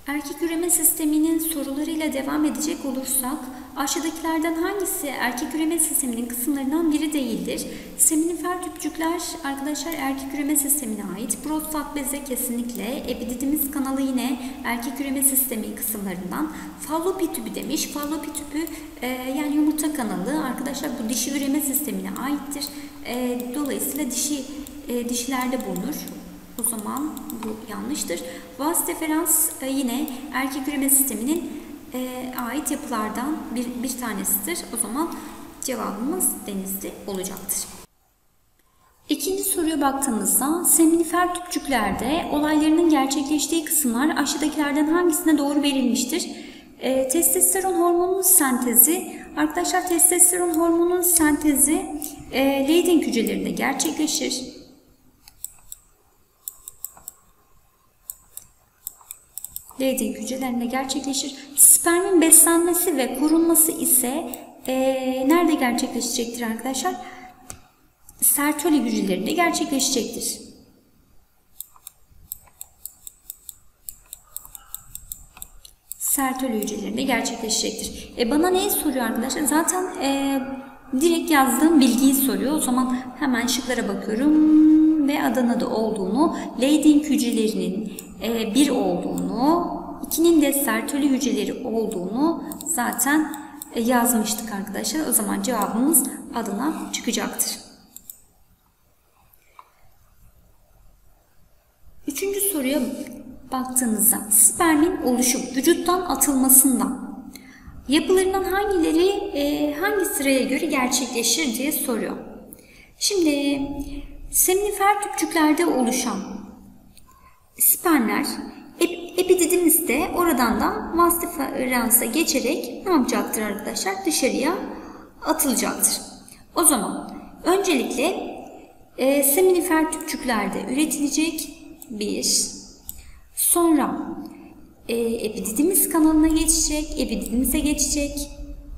Erkek üreme sisteminin sorularıyla devam edecek olursak, aşağıdakilerden hangisi erkek üreme sisteminin kısımlarından biri değildir? Seminifer tüpçükler arkadaşlar erkek üreme sistemine ait. Prostat bezi kesinlikle. Epididimiz kanalı yine erkek üreme sistemi kısımlarından. Fallopi tüpü demiş. Fallopi tüpü yani yumurta kanalı arkadaşlar bu dişi üreme sistemine aittir. Dolayısıyla dişilerde bulunur. O zaman bu yanlıştır. Vas deferans yine erkek üreme sisteminin ait yapılardan bir tanesidir. O zaman cevabımız denizli olacaktır. İkinci soruya baktığımızda seminifer tüpçüklerde olaylarının gerçekleştiği kısımlar aşağıdakilerden hangisine doğru verilmiştir? Testosteron hormonunun sentezi. Arkadaşlar testosteron hormonunun sentezi Leydig hücrelerinde gerçekleşir. Leydig hücrelerinde gerçekleşir. Spermin beslenmesi ve korunması ise nerede gerçekleşecektir arkadaşlar? Sertoli hücrelerinde gerçekleşecektir. Sertoli hücrelerinde gerçekleşecektir. Bana neyi soruyor arkadaşlar? Zaten direkt yazdığım bilgiyi soruyor. O zaman hemen şıklara bakıyorum ve Adana'da olduğunu, Leydig hücrelerinin bir olduğunu, ikinin de sertoli hücreleri olduğunu zaten yazmıştık arkadaşlar. O zaman cevabımız Adana çıkacaktır. Üçüncü soruya baktığınızda spermin oluşup vücuttan atılmasından yapılarından hangi sıraya göre gerçekleşir diye soruyor. Şimdi seminifer tüpçüklerde oluşan spermler epididimiste oradan da vas deferansa geçerek ne yapacaktır arkadaşlar? Dışarıya atılacaktır. O zaman öncelikle seminifer tüpçüklerde üretilecek bir, sonra epididimiz kanalına geçecek, epididimize geçecek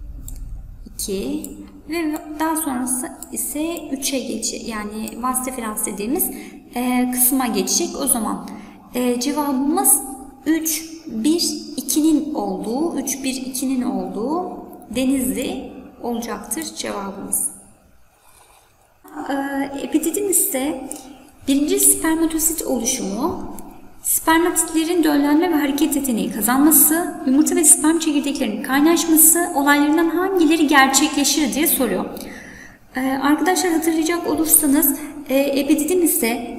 2 ve daha sonrası ise 3'e geçecek. Yani vas deferans dediğimiz kısma geçecek. O zaman cevabımız 3, 1, 2'nin olduğu, 3, 1, 2'nin olduğu Denizli olacaktır cevabımız. Epididimiste birinci spermatosit oluşumu, spermatitlerin döllenme ve hareket yeteneği kazanması, yumurta ve sperm çekirdeklerinin kaynaşması olaylarından hangileri gerçekleşir diye soruyor. Arkadaşlar hatırlayacak olursanız epididimiste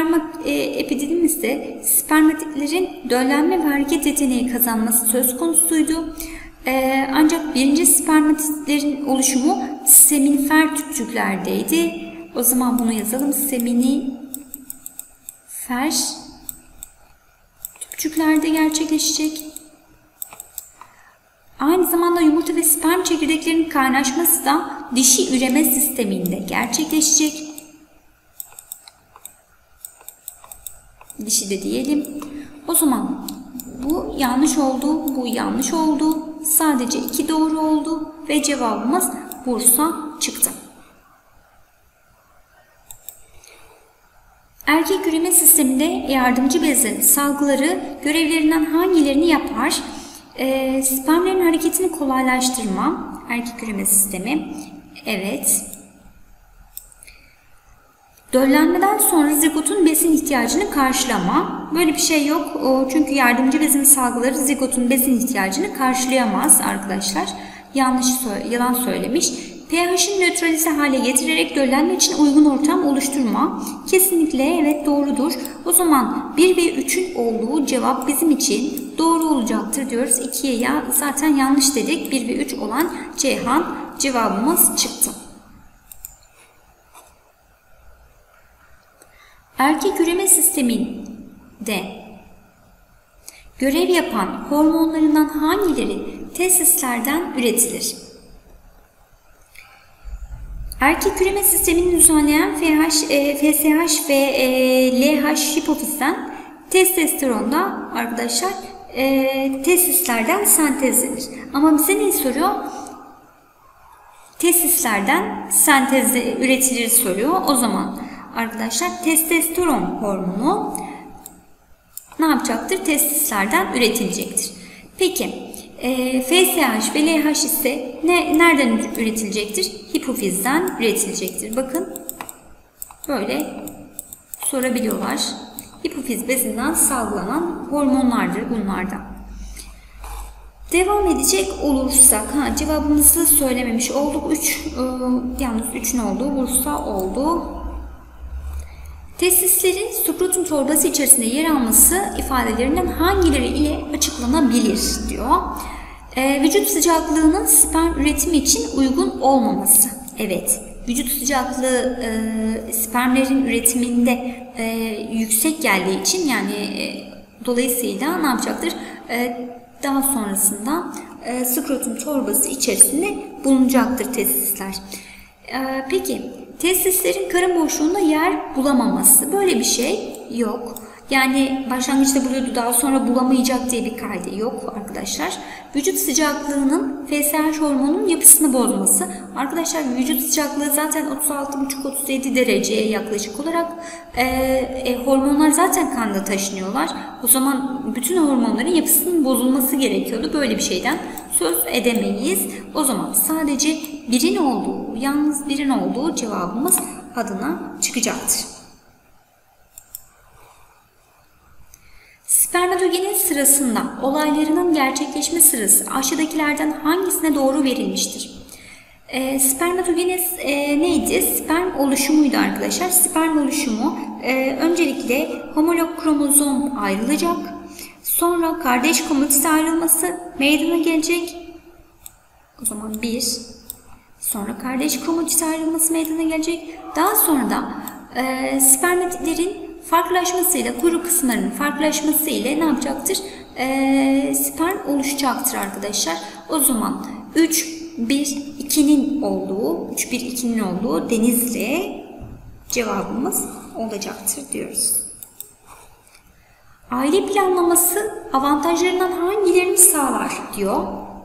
spermatitlerin döllenme ve hareket yeteneği kazanması söz konusuydu. Ancak birinci spermatitlerin oluşumu seminifer tüpçüklerdeydi. O zaman bunu yazalım. Seminifer tüpçüklerde gerçekleşecek. Aynı zamanda yumurta ve sperm çekirdeklerinin kaynaşması da dişi üreme sisteminde gerçekleşecek. Dişi de diyelim. O zaman bu yanlış oldu, bu yanlış oldu. Sadece 2 doğru oldu ve cevabımız Bursa çıktı. Erkek üreme sisteminde yardımcı bezin salgıları görevlerinden hangilerini yapar? Spermlerin hareketini kolaylaştırma, erkek üreme sistemi. Evet. Döllenmeden sonra zigotun besin ihtiyacını karşılama. Böyle bir şey yok. Çünkü yardımcı bezin salgıları zigotun besin ihtiyacını karşılayamaz arkadaşlar. Yalan söylemiş. pH'in nötralize hale getirerek döllenme için uygun ortam oluşturma. Kesinlikle evet doğrudur. O zaman 1 ve 3'ün olduğu cevap bizim için doğru olacaktır diyoruz. 2'ye ya zaten yanlış dedik. 1 ve 3 olan Ceyhan cevabımız çıktı. Erkek üreme sisteminde görev yapan hormonlarından hangileri testislerden üretilir? Erkek üreme sistemini düzenleyen FSH ve LH hipofizden, testosteronda arkadaşlar testislerden sentezlenir. Ama bize ne soruyor? Testislerden sentezle üretilir soruyor. O zaman arkadaşlar testosteron hormonu ne yapacaktır? Testislerden üretilecektir. Peki FSH ve LH ise nereden üretilecektir? Hipofizden üretilecektir. Bakın böyle sorabiliyorlar. Hipofiz bezinden salgılanan hormonlardır bunlardan. Devam edecek olursak, cevabımızı söylememiş olduk. 3, yalnız 3'ün olduğu Bursa oldu. Testislerin skrotum torbası içerisinde yer alması ifadelerinden hangileri ile açıklanabilir diyor. Vücut sıcaklığının sperm üretimi için uygun olmaması. Evet, vücut sıcaklığı spermlerin üretiminde yüksek geldiği için, yani dolayısıyla ne yapacaktır? Daha sonrasında skrotum torbası içerisinde bulunacaktır testisler. Peki testislerin karın boşluğunda yer bulamaması, böyle bir şey yok. Yani başlangıçta buluyordu, daha sonra bulamayacak diye bir kaide yok arkadaşlar. Vücut sıcaklığının FSH hormonunun yapısını bozması. Arkadaşlar vücut sıcaklığı zaten 36,5-37 dereceye yaklaşık olarak hormonlar zaten kanda taşınıyorlar. O zaman bütün hormonların yapısının bozulması gerekiyordu. Böyle bir şeyden söz edemeyiz. O zaman sadece birin olduğu, yalnız birin olduğu cevabımız adına çıkacaktır. Spermatogenez sırasında olaylarının gerçekleşme sırası aşağıdakilerden hangisine doğru verilmiştir? Spermatogenez neydi? Sperm oluşumuydu arkadaşlar. Sperm oluşumu öncelikle homolog kromozom ayrılacak. Sonra kardeş kromatit ayrılması meydana gelecek. O zaman 1. Sonra kardeş kromatit ayrılması meydana gelecek. Daha sonra da spermatitlerin farklılaşmasıyla, kuyruk kısımlarının farklılaşmasıyla ne yapacaktır? Sperm oluşacaktır arkadaşlar. O zaman 3-1-2'nin olduğu, 3-1-2'nin olduğu Denizli cevabımız olacaktır diyoruz. Aile planlaması avantajlarından hangilerini sağlar diyor.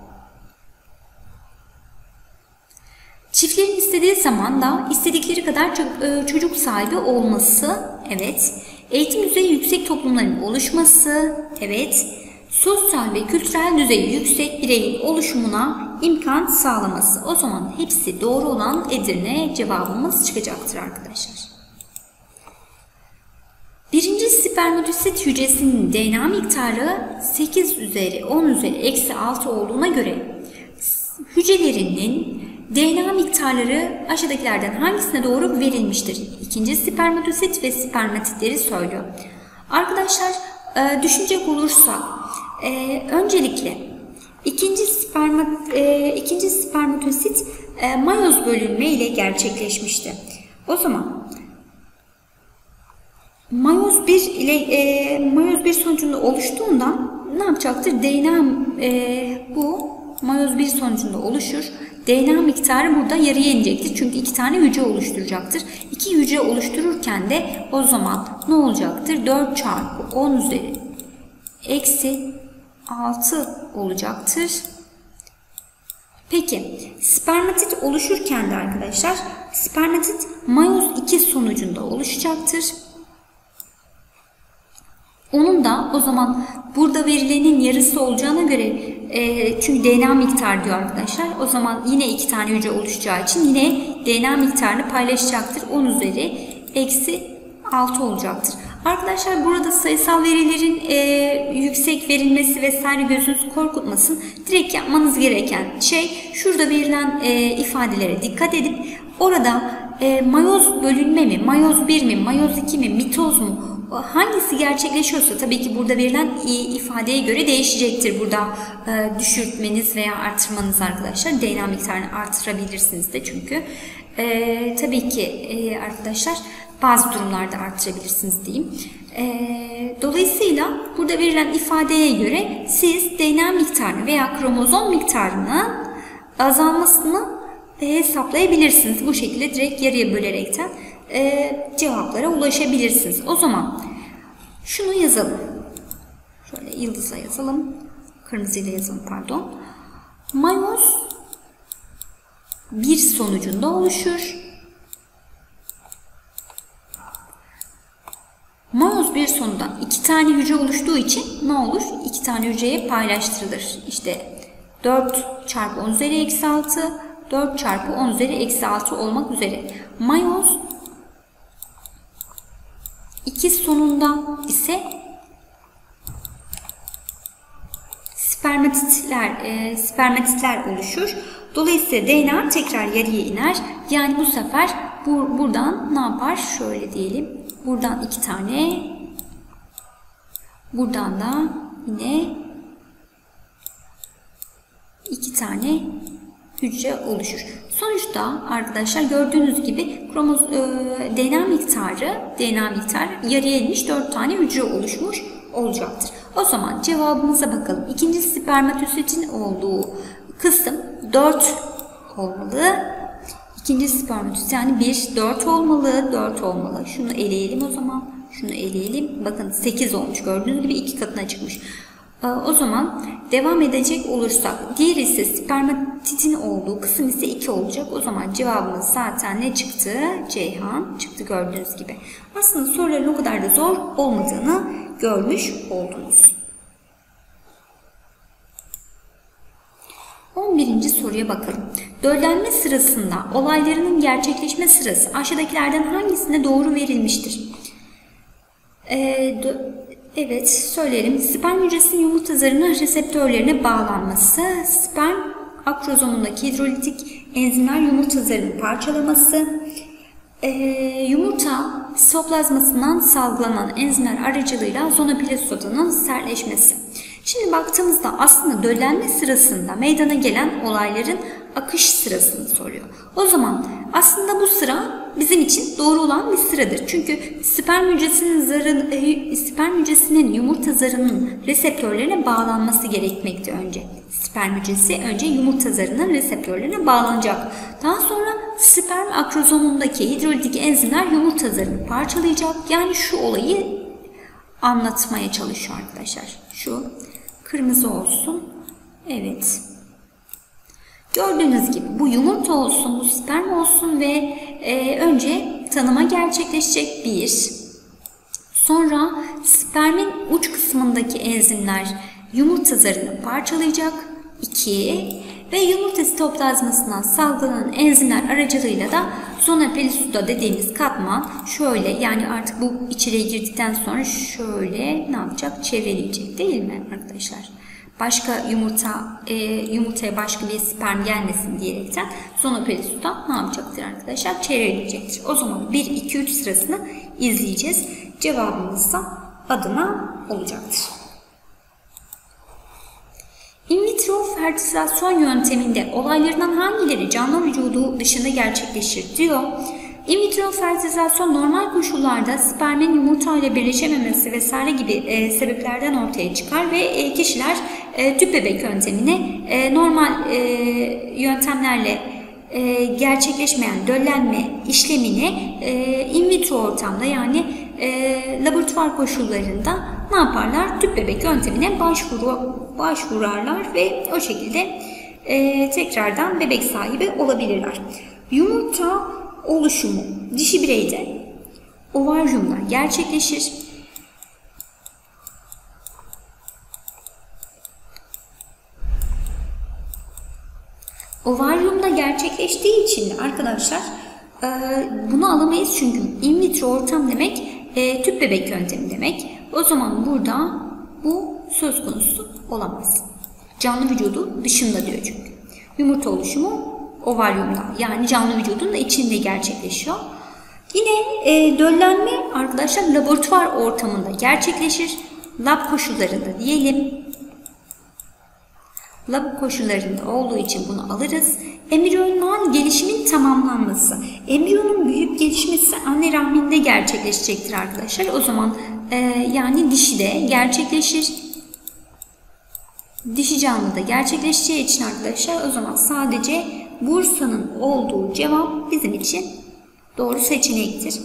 Çiftlerin istediği zaman da istedikleri kadar çocuk sahibi olması, evet. Eğitim düzeyi yüksek toplumların oluşması, evet. Sosyal ve kültürel düzeyi yüksek bireyin oluşumuna imkan sağlaması. O zaman hepsi doğru olan Edirne cevabımız çıkacaktır arkadaşlar. Birinci spermatosit hücresinin DNA miktarı 8 üzeri 10 üzeri eksi 6 olduğuna göre hücrelerinin DNA miktarları aşağıdakilerden hangisine doğru verilmiştir? İkinci spermatosit ve spermatitleri söylüyor. Arkadaşlar düşünecek olursak öncelikle ikinci spermatosit mayoz bölünme ile gerçekleşmişti. O zaman mayoz 1 sonucunda oluştuğundan ne yapacaktır? DNA bu mayoz 1 sonucunda oluşur. DNA miktarı burada yarıya inecektir. Çünkü 2 tane hücre oluşturacaktır. 2 hücre oluştururken de o zaman ne olacaktır? 4 çarpı 10 üzeri eksi 6 olacaktır. Peki spermatit oluşurken de arkadaşlar spermatit mayoz 2 sonucunda oluşacaktır. Onun da o zaman burada verilenin yarısı olacağına göre çünkü DNA miktarı diyor arkadaşlar. O zaman yine 2 tane hücre oluşacağı için yine DNA miktarını paylaşacaktır. 10 üzeri eksi 6 olacaktır. Arkadaşlar burada sayısal verilerin yüksek verilmesi vesaire gözünüzü korkutmasın. Direkt yapmanız gereken şey şurada verilen ifadelere dikkat edip orada mayoz bölünme mi, mayoz 1 mi, mayoz 2 mi, mitoz mu? Hangisi gerçekleşiyorsa tabii ki burada verilen ifadeye göre değişecektir. Burada düşürtmeniz veya artırmanız arkadaşlar. DNA miktarını artırabilirsiniz de çünkü. Tabii ki arkadaşlar bazı durumlarda artırabilirsiniz diyeyim. Dolayısıyla burada verilen ifadeye göre siz DNA miktarını veya kromozom miktarının azalmasını hesaplayabilirsiniz. Bu şekilde direkt yarıya bölerekten cevaplara ulaşabilirsiniz. O zaman şunu yazalım. Şöyle yıldızla yazalım. Kırmızıyla yazalım pardon. Mayoz 1 sonucunda oluşur. Mayoz bir sonundan 2 tane hücre oluştuğu için ne olur? 2 tane hücreye paylaştırılır. İşte 4 çarpı 10 üzeri eksi 6, 4 çarpı 10 üzeri eksi 6 olmak üzere. Mayoz 2 sonunda ise spermatitler oluşur. Dolayısıyla DNA tekrar yarıya iner. Yani bu sefer buradan ne yapar? Şöyle diyelim. Buradan 2 tane, buradan da yine 2 tane hücre oluşur. Sonuçta arkadaşlar gördüğünüz gibi DNA miktarı yarıya inmiş 4 tane hücre oluşmuş olacaktır. O zaman cevabımıza bakalım. İkinci spermatositin olduğu kısım 4 olmalı. İkinci spermatosit yani 1, 4 olmalı. 4 olmalı. Şunu eleyelim o zaman. Şunu eleyelim. Bakın 8 olmuş. Gördüğünüz gibi 2 katına çıkmış. O zaman devam edecek olursak diğer ise spermatitin olduğu kısım ise 2 olacak. O zaman cevabımız zaten ne çıktı? Ceyhan çıktı gördüğünüz gibi. Aslında soruların o kadar da zor olmadığını görmüş oldunuz. 11. soruya bakalım. Döllenme sırasında olaylarının gerçekleşme sırası aşağıdakilerden hangisine doğru verilmiştir? Evet söyleyelim. Sperm hücresinin yumurta zarının reseptörlerine bağlanması, sperm akrozomundaki hidrolitik enzimler yumurta zarını parçalaması, yumurta sitoplazmasından salgılanan enzimler aracılığıyla zona pellucida'nın sertleşmesi. Şimdi baktığımızda aslında döllenme sırasında meydana gelen olayların akış sırasını soruyor. O zaman aslında bu sıra bizim için doğru olan bir sıradır. Çünkü sperm hücresinin yumurta zarının reseptörlerine bağlanması gerekmekte önce. Sperm hücresi önce yumurta zarının reseptörlerine bağlanacak. Daha sonra sperm akrozomundaki hidrolitik enzimler yumurta zarını parçalayacak. Yani şu olayı anlatmaya çalışıyor arkadaşlar. Şu kırmızı olsun. Evet. Gördüğünüz gibi bu yumurta olsun, bu sperm olsun ve önce tanıma gerçekleşecek 1. Sonra spermin uç kısmındaki enzimler yumurta zarını parçalayacak 2 ve yumurta sitoplazmasından salgılanan enzimler aracılığıyla da zona pellucida dediğimiz katman şöyle, yani artık bu içeriye girdikten sonra şöyle ne yapacak? Çevreleyecek değil mi arkadaşlar? Başka yumurtaya başka bir sperm gelmesin diyerekten zona pellucida ne yapacaktır arkadaşlar? Çevreleyecektir. O zaman 1, 2, 3 sırasını izleyeceğiz. Cevabımız da Adana olacaktır. In vitro fertilizasyon yönteminde olaylarından hangileri canlı vücudu dışında gerçekleşir diyor. In vitro fertilizasyon normal koşullarda spermin yumurta ile birleşememesi vesaire gibi sebeplerden ortaya çıkar ve kişiler tüp bebek yöntemine normal yöntemlerle gerçekleşmeyen döllenme işlemini in vitro ortamda yani laboratuvar koşullarında ne yaparlar? Tüp bebek yöntemine başvurarlar ve o şekilde tekrardan bebek sahibi olabilirler. Yumurta oluşumu dişi bireyde ovaryumda gerçekleşir. Ovaryumda gerçekleştiği için arkadaşlar bunu alamayız çünkü in vitro ortam demek tüp bebek yöntemi demek. O zaman burada bu söz konusu olamaz. Canlı vücudu dışında diyor çünkü. Yumurta oluşumu ovaryumda yani canlı vücudun da içinde gerçekleşiyor. Yine döllenme arkadaşlar laboratuvar ortamında gerçekleşir. Lab koşullarında diyelim. Lab koşullarında olduğu için bunu alırız. Embriyonal gelişimin tamamlanması. Embriyonun büyüyüp gelişmesi anne rahminde gerçekleşecektir arkadaşlar. O zaman yani dişide gerçekleşir. Dişi canlıda gerçekleşeceği için arkadaşlar o zaman sadece Bursa'nın olduğu cevap bizim için doğru seçenektir.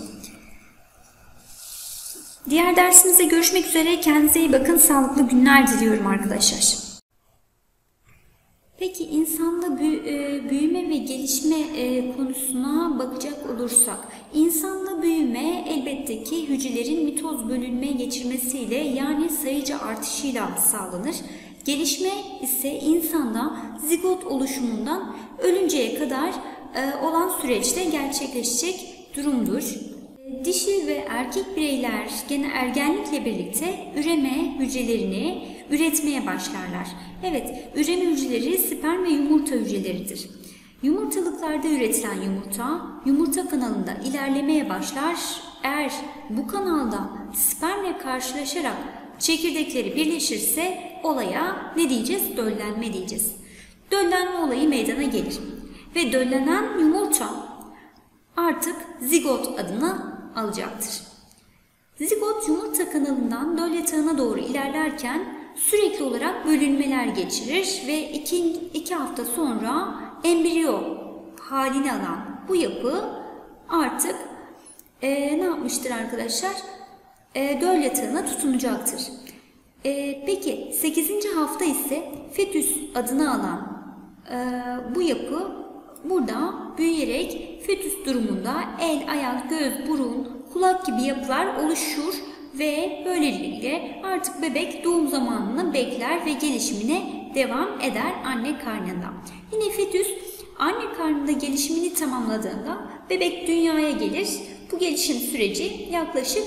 Diğer dersimizde görüşmek üzere. Kendinize iyi bakın. Sağlıklı günler diliyorum arkadaşlar. Peki insanda büyüme ve gelişme konusuna bakacak olursak, insanda büyüme elbette ki hücrelerin mitoz bölünme geçirmesiyle yani sayıca artışıyla sağlanır. Gelişme ise insanda zigot oluşumundan ölünceye kadar olan süreçte gerçekleşecek durumdur. Dişi ve erkek bireyler gene ergenlikle birlikte üreme hücrelerini üretmeye başlarlar. Evet, üreme hücreleri sperm ve yumurta hücreleridir. Yumurtalıklarda üretilen yumurta kanalında ilerlemeye başlar. Eğer bu kanalda spermle karşılaşarak çekirdekleri birleşirse olaya ne diyeceğiz? Döllenme diyeceğiz. Döllenme olayı meydana gelir. Ve döllenen yumurta artık zigot adını alacaktır. Zigot yumurta kanalından döl yatağına doğru ilerlerken sürekli olarak bölünmeler geçirir ve 2 hafta sonra embriyo halini alan bu yapı artık ne yapmıştır arkadaşlar? Döl yatağına tutunacaktır. Peki 8. hafta ise fetüs adını alan bu yapı burada büyüyerek fetüs durumunda el, ayak, göz, burun, kulak gibi yapılar oluşur ve böylelikle artık bebek doğum zamanını bekler ve gelişimine devam eder anne karnında. Yine fetüs anne karnında gelişimini tamamladığında bebek dünyaya gelir. Bu gelişim süreci yaklaşık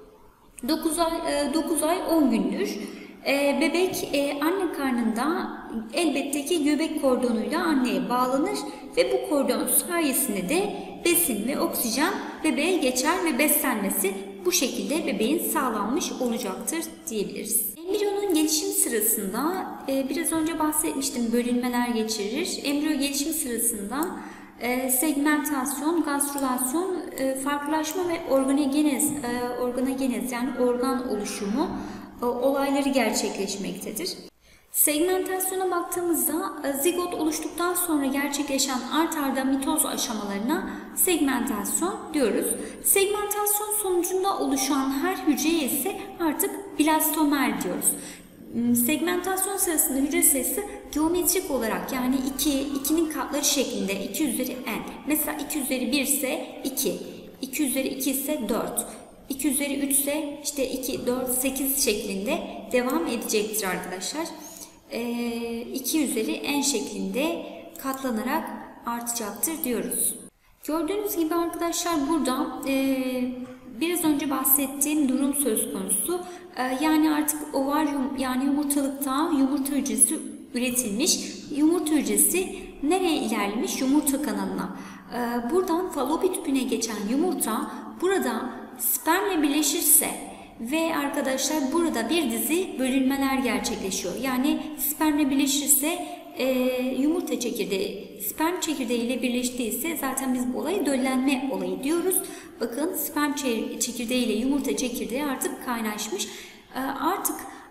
9 ay 10 gündür. Bebek anne karnında elbette ki göbek kordonuyla anneye bağlanır ve bu kordon sayesinde de besin ve oksijen bebeğe geçer ve beslenmesi bu şekilde bebeğin sağlanmış olacaktır diyebiliriz. Embriyonun gelişim sırasında biraz önce bahsetmiştim, bölünmeler geçirir. Embriyo gelişim sırasında segmentasyon, gastrülasyon, farklılaşma ve organogenez yani organ oluşumu olayları gerçekleşmektedir. Segmentasyona baktığımızda zigot oluştuktan sonra gerçekleşen art arda mitoz aşamalarına segmentasyon diyoruz. Segmentasyon sonucunda oluşan her hücreye ise artık blastomer diyoruz. Segmentasyon sırasında hücre sayısı geometrik olarak yani 2'nin katları şeklinde 2 üzeri n. Mesela 2 üzeri 1 ise 2, 2 üzeri 2 ise 4, 2 üzeri 3 ise işte 2, 4, 8 şeklinde devam edecektir arkadaşlar. 2 üzeri n şeklinde katlanarak artacaktır diyoruz. Gördüğünüz gibi arkadaşlar burada biraz önce bahsettiğim durum söz konusu. Yani artık ovaryum yani yumurtalıkta yumurta hücresi üretilmiş. Yumurta hücresi nereye ilerlemiş? Yumurta kanalına. Buradan fallopi tüpüne geçen yumurta burada spermle birleşirse ve arkadaşlar burada bir dizi bölünmeler gerçekleşiyor. Yani spermle birleşirse yumurta çekirdeği sperm çekirdeği ile birleştiyse zaten biz bu olayı döllenme olayı diyoruz. Bakın sperm çekirdeği ile yumurta çekirdeği artık kaynaşmış. Artık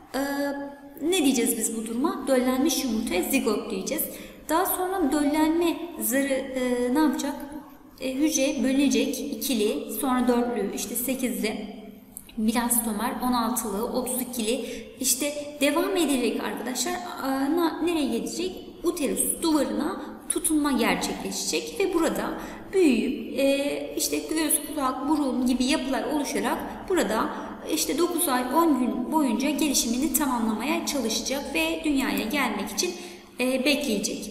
ne diyeceğiz biz bu duruma? Döllenmiş yumurtaya zigot diyeceğiz. Daha sonra döllenme zarı ne yapacak? Hücre bölünecek, ikili, sonra dörtlü, işte 8'li, blastomer, 16'lı, 32'li, işte devam ederek arkadaşlar nereye gelecek? Uterus duvarına tutunma gerçekleşecek ve burada büyüyüp işte göz, kulak, burun gibi yapılar oluşarak burada işte 9 ay 10 gün boyunca gelişimini tamamlamaya çalışacak ve dünyaya gelmek için bekleyecek.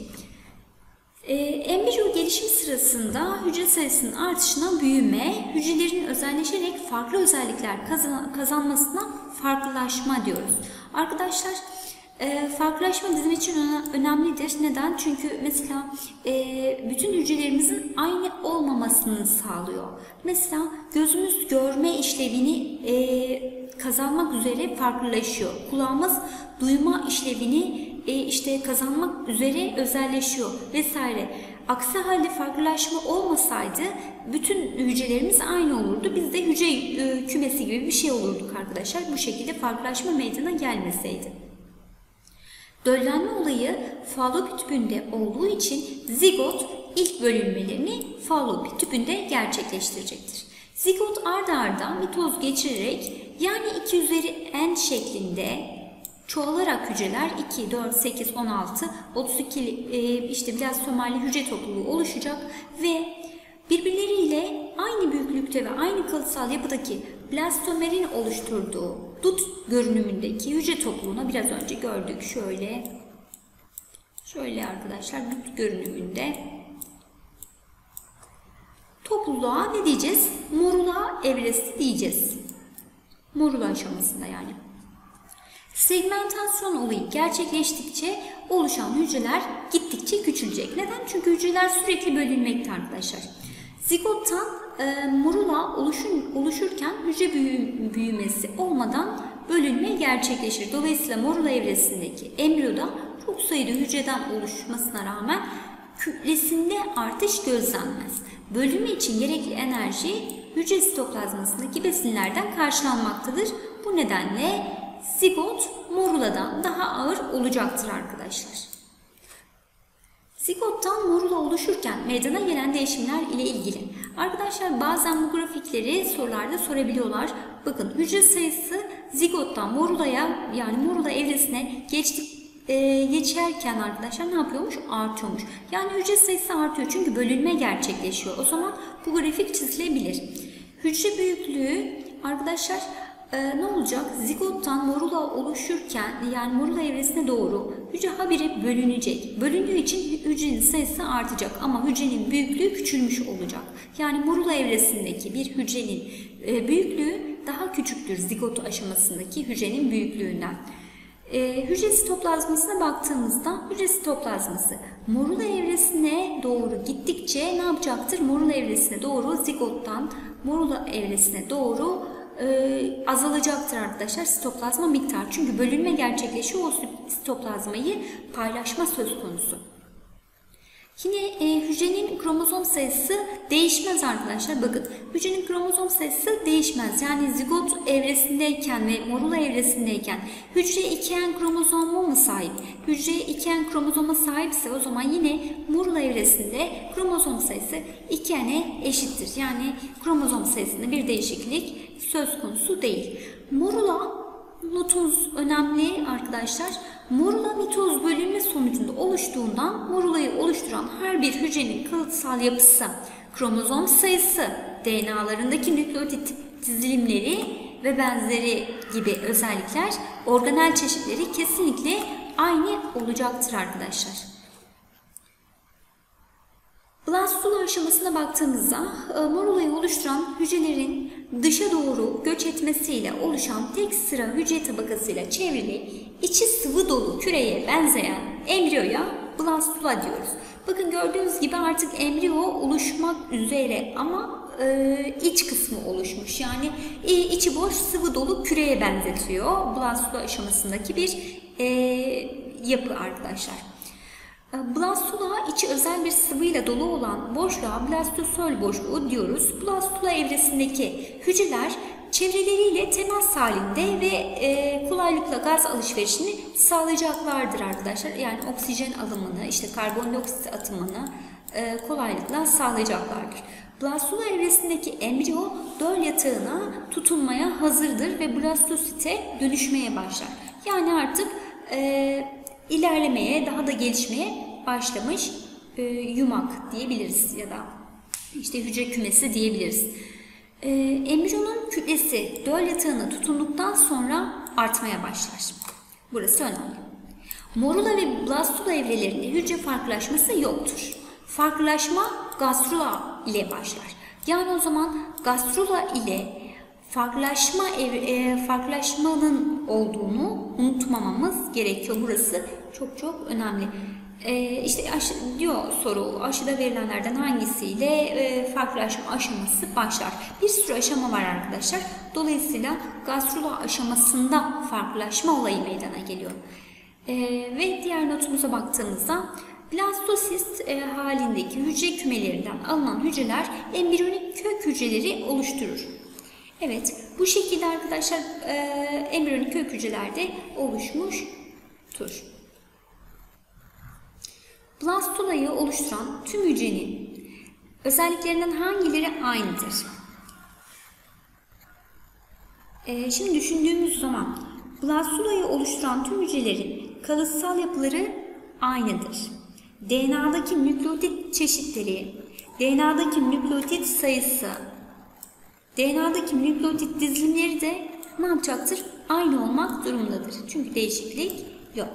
Embriyo gelişim sırasında hücre sayısının artışına büyüme, hücrelerin özelleşerek farklı özellikler kazanmasına farklılaşma diyoruz. Arkadaşlar farklılaşma bizim için önemlidir. Neden? Çünkü mesela bütün hücrelerimizin aynı olmamasını sağlıyor. Mesela gözümüz görme işlevini kazanmak üzere farklılaşıyor. Kulağımız duyma işlevini işte kazanmak üzere özelleşiyor vesaire. Aksi halde farklılaşma olmasaydı bütün hücrelerimiz aynı olurdu. Biz de hücre kümesi gibi bir şey olurduk arkadaşlar. Bu şekilde farklılaşma meydana gelmeseydi. Döllenme olayı fallopi tüpünde olduğu için zigot ilk bölünmelerini fallopi tüpünde gerçekleştirecektir. Zigot arda arda mitoz geçirerek yani 2 üzeri n şeklinde Çoğalarak hücreler 2, 4, 8, 16, 32 işte blastomerli hücre topluluğu oluşacak ve birbirleriyle aynı büyüklükte ve aynı kalıtsal yapıdaki blastomerin oluşturduğu dut görünümündeki hücre topluluğuna biraz önce gördük. Şöyle arkadaşlar, dut görünümünde topluluğa ne diyeceğiz? Morula evresi diyeceğiz. Morula aşamasında yani. Segmentasyon olayı gerçekleştikçe oluşan hücreler gittikçe küçülecek. Neden? Çünkü hücreler sürekli bölünmekte arkadaşlar. Zigottan morula oluşurken hücre büyümesi olmadan bölünme gerçekleşir. Dolayısıyla morula evresindeki embriyoda çok sayıda hücreden oluşmasına rağmen kütlesinde artış gözlenmez. Bölünme için gerekli enerji hücre sitoplazmasındaki besinlerden karşılanmaktadır. Bu nedenle zigot moruladan daha ağır olacaktır arkadaşlar. Zigottan morula oluşurken meydana gelen değişimler ile ilgili. Arkadaşlar bazen bu grafikleri sorularda sorabiliyorlar. Bakın hücre sayısı zigottan morulaya yani morula evresine geçerken arkadaşlar ne yapıyormuş? Artıyormuş. Yani hücre sayısı artıyor çünkü bölünme gerçekleşiyor. O zaman bu grafik çizilebilir. Hücre büyüklüğü arkadaşlar ne olacak? Zigottan morula oluşurken yani morula evresine doğru hücre habire bölünecek. Bölündüğü için hücrenin sayısı artacak ama hücrenin büyüklüğü küçülmüş olacak. Yani morula evresindeki bir hücrenin büyüklüğü daha küçüktür zigot aşamasındaki hücrenin büyüklüğünden. Hücre sitoplazmasına baktığımızda hücre sitoplazması morula evresine doğru gittikçe ne yapacaktır? Morula evresine doğru zigottan morula evresine doğru azalacaktır arkadaşlar sitoplazma miktarı. Çünkü bölünme gerçekleşiyor, o sitoplazmayı paylaşma söz konusu. Yine hücrenin kromozom sayısı değişmez arkadaşlar. Bakın hücrenin kromozom sayısı değişmez. Yani zigot evresindeyken ve morula evresindeyken hücre 2N kromozoma mı sahip? Hücre 2N kromozoma sahipse o zaman yine morula evresinde kromozom sayısı 2N'e eşittir. Yani kromozom sayısında bir değişiklik söz konusu değil. Morula mitoz önemli arkadaşlar. Morula mitoz bölünme sonucunda oluştuğundan morulayı oluşturan her bir hücrenin kalıtsal yapısı, kromozom sayısı, DNA'larındaki nükleotit dizilimleri ve benzeri gibi özellikler, organel çeşitleri kesinlikle aynı olacaktır arkadaşlar. Blastula aşamasına baktığımızda morulayı oluşturan hücrelerin dışa doğru göç etmesiyle oluşan tek sıra hücre tabakasıyla çevrili içi sıvı dolu küreye benzeyen embriyoya blastula diyoruz. Bakın gördüğünüz gibi artık embriyo oluşmak üzere ama iç kısmı oluşmuş. Yani içi boş sıvı dolu küreye benzetiyor. Blastula aşamasındaki bir yapı arkadaşlar. Blastula içi özel bir sıvıyla dolu olan boşluğa blastosol boşluğu diyoruz. Blastula evresindeki hücreler çevreleriyle temas halinde ve kolaylıkla gaz alışverişini sağlayacaklardır arkadaşlar. Yani oksijen alımını, işte karbondioksit atımını kolaylıkla sağlayacaklardır. Blastula evresindeki embriyo döl yatağına tutunmaya hazırdır ve blastosite dönüşmeye başlar. Yani artık ilerlemeye, daha da gelişmeye başlamış yumak diyebiliriz ya da işte hücre kümesi diyebiliriz. Embriyonun kütlesi döl yatağına tutunduktan sonra artmaya başlar. Burası önemli. Morula ve blastula evrelerinde hücre farklılaşması yoktur. Farklılaşma gastrula ile başlar. Yani o zaman gastrula ile farklılaşmanın olduğunu unutmamamız gerekiyor. Burası çok önemli. İşte diyor soru, aşıda verilenlerden hangisiyle farklılaşma aşaması başlar? Bir sürü aşama var arkadaşlar. Dolayısıyla gastrula aşamasında farklılaşma olayı meydana geliyor. Ve diğer notumuza baktığımızda blastosist halindeki hücre kümelerinden alınan hücreler embriyonik kök hücreleri oluşturur. Evet, bu şekilde arkadaşlar embriyonik kök hücrelerde oluşmuştur. Blastulayı oluşturan tüm hücrenin özelliklerinden hangileri aynıdır? Şimdi düşündüğümüz zaman Blastulayı oluşturan tüm hücrelerin kalıtsal yapıları aynıdır. DNA'daki nükleotit çeşitleri, DNA'daki nükleotit sayısı, DNA'daki nükleotit dizilimleri de ne yapacaktır? Aynı olmak durumundadır. Çünkü değişiklik yok.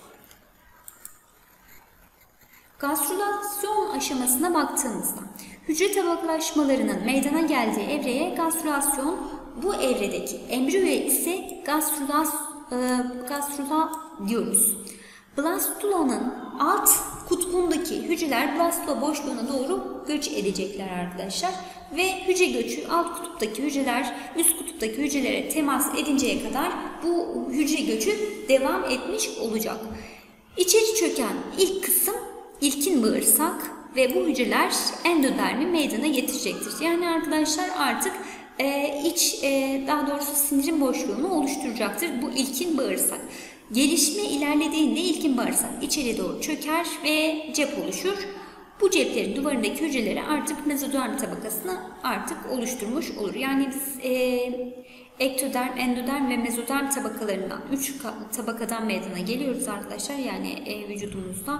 Gastrülasyon aşamasına baktığımızda hücre tabakalaşmalarının meydana geldiği evreye gastrülasyon, bu evredeki embriyoya ise gastrula diyoruz. Blastulanın alt kutbundaki hücreler blastula boşluğuna doğru göç edecekler arkadaşlar. Ve hücre göçü alt kutuptaki hücreler üst kutuptaki hücrelere temas edinceye kadar bu hücre göçü devam etmiş olacak. İçeri çöken ilk kısım ilkin bağırsak ve bu hücreler endodermi meydana getirecektir. Yani arkadaşlar artık daha doğrusu sindirim boşluğunu oluşturacaktır bu ilkin bağırsak. Gelişme ilerlediğinde ilkin bağırsak içeri doğru çöker ve cep oluşur. Bu ceplerin duvarındaki hücreleri artık mezoderm tabakasını artık oluşturmuş olur. Yani biz ektoderm, endoderm ve mezoderm tabakalarından 3 tabakadan meydana geliyoruz arkadaşlar. Yani vücudumuzda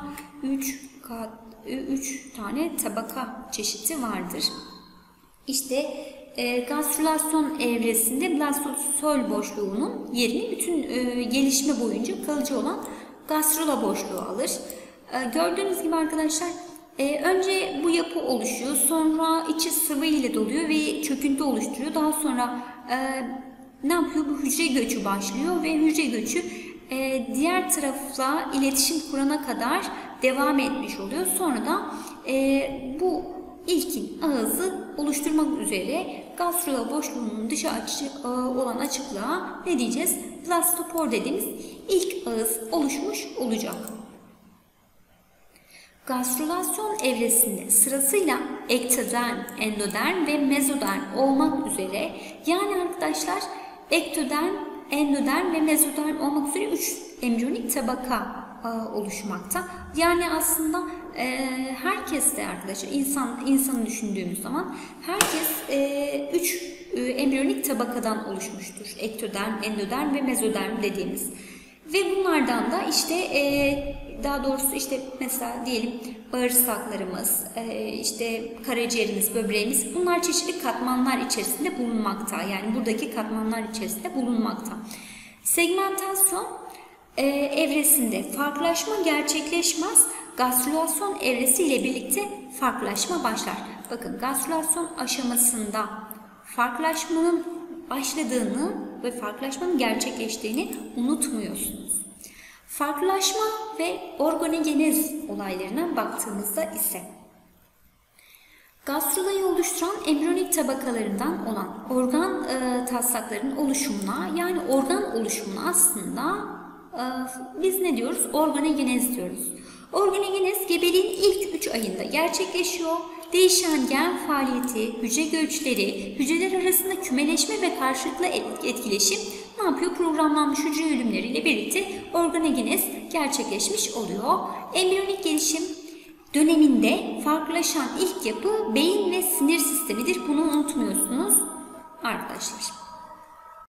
3 tane tabaka çeşidi vardır. İşte gastrülasyon evresinde blastosol boşluğunun yerini bütün gelişme boyunca kalıcı olan gastrula boşluğu alır. Gördüğünüz gibi arkadaşlar önce bu yapı oluşuyor, sonra içi sıvı ile doluyor ve çöküntü oluşturuyor. Daha sonra ne yapıyor? Bu hücre göçü başlıyor ve hücre göçü diğer tarafla iletişim kurana kadar devam etmiş oluyor. Sonra da bu ilkin ağızı oluşturmak üzere gastrula boşluğunun dışı olan açıklığa ne diyeceğiz? Blastopor dediğimiz ilk ağız oluşmuş olacak. Gastrülasyon evresinde sırasıyla ektoderm, endoderm ve mezoderm olmak üzere, yani arkadaşlar ektoderm, endoderm ve mezoderm olmak üzere 3 embriyonik tabaka oluşmakta. Yani aslında herkes de arkadaşlar insanı düşündüğümüz zaman herkes 3 embriyonik tabakadan oluşmuştur. Ektoderm, endoderm ve mezoderm dediğimiz. Ve bunlardan da işte daha doğrusu işte mesela diyelim bağırsaklarımız, işte karaciğerimiz, böbreğimiz, bunlar çeşitli katmanlar içerisinde bulunmakta. Yani buradaki katmanlar içerisinde bulunmakta. Segmentasyon evresinde farklılaşma gerçekleşmez. Gastrülasyon evresiyle birlikte farklılaşma başlar. Bakın, gastrülasyon aşamasında farklılaşmanın başladığını ve farklılaşmanın gerçekleştiğini unutmuyorsunuz. Farklılaşma ve organogenez olaylarına baktığımızda ise gastrulayı oluşturan embriyonik tabakalarından olan organ taslaklarının oluşumuna, yani organ oluşumuna aslında biz ne diyoruz? Organogenez diyoruz. Organogenez gebeliğin ilk 3 ayında gerçekleşiyor. Değişen gen faaliyeti, hücre göçleri, hücreler arasında kümeleşme ve karşılıklı etkileşim ne yapıyor? Programlanmış hücre ölümleriyle birlikte organogenez gerçekleşmiş oluyor. Embriyonik gelişim döneminde farklılaşan ilk yapı beyin ve sinir sistemidir. Bunu unutmuyorsunuz arkadaşlar.